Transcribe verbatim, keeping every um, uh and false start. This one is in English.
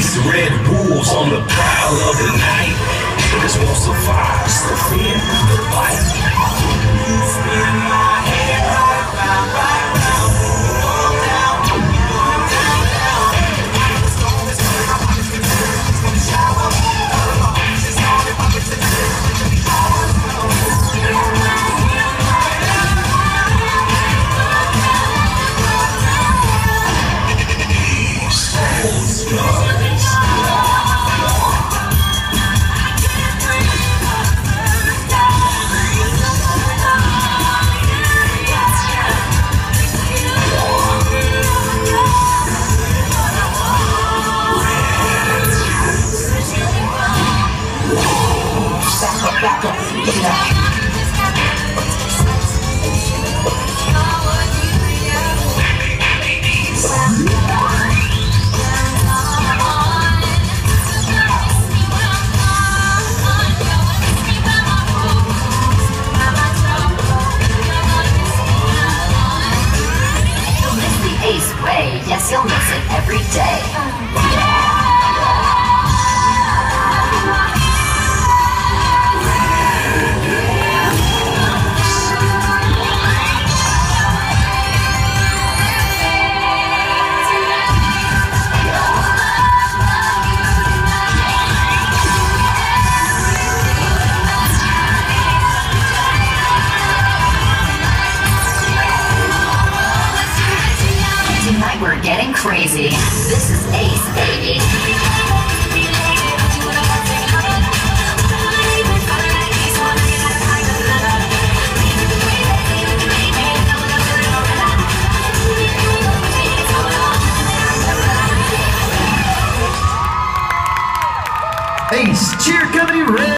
Ace, Red Bulls on the prowl of the night. Niggas won't survive, still fear the fight. Spin my head right round, right round. Go down, go down, down. The storm is coming, I'm about to get it. It's gonna shower. She's on it, I'm gonna get it. Back up, look at that. You'll miss the Ace way, yes, you'll miss it every day. Tonight we're getting crazy. This is Ace, baby. Ace Cheer Company Red.